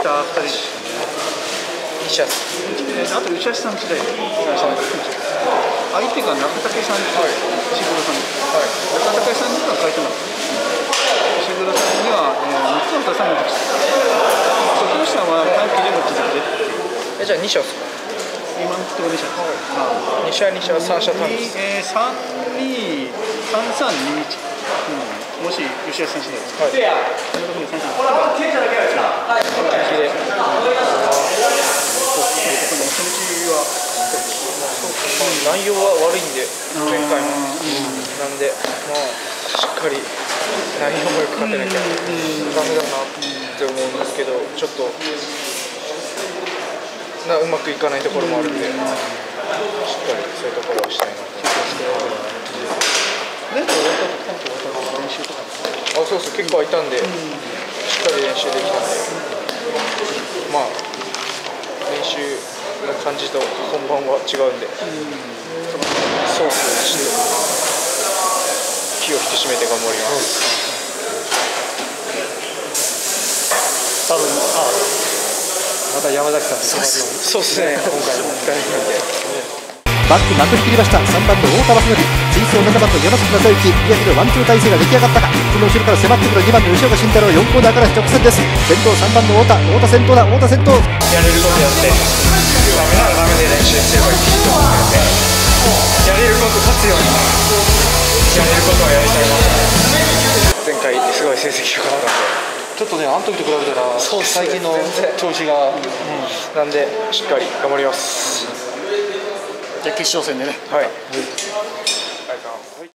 た2人ですよね。 西安。 あと内橋さん時代、相手が中武さんと石黒さんです。中武さんには書いてます。石黒さんには3つの出さないときて、その下は短期でも刻んで。 じゃあ2社ですか。 今のところ2社です。 2社3社単です。 323321。もし吉安さん次第です。 はい。内容は悪いんで前回もなんでしっかり内容もよく勝てなきゃダメだなって思うんですけど、ちょっとうまくいかないところもあるんで、しっかりそういうところをしたいなと思いますけど。そうです、結構空いたんで、しっかり練習できたんで、まあ練習の感じと本番は違うんで、そうですね、気を引き締めて頑張ります。 多分また山崎さんとそうですね、今回も大変なんで。 バックまくり切りました。3番の太田正則、追走7番の山崎正幸、宮城のワンツー体制が出来上がったか。その後ろから迫ってくる2番の吉岡慎太郎、4コーナーから直線です。先頭3番の太田先頭だ。太田先頭。 やれることやって、ダメならダメで練習すればいいと思うので、やれること勝つようにやれることはやりたいなと。前回すごい成績良かったんで。 ちょっとね、あの時と比べたら最近の調子が、 なんでしっかり頑張ります。 じゃあ決勝戦でね。 はい。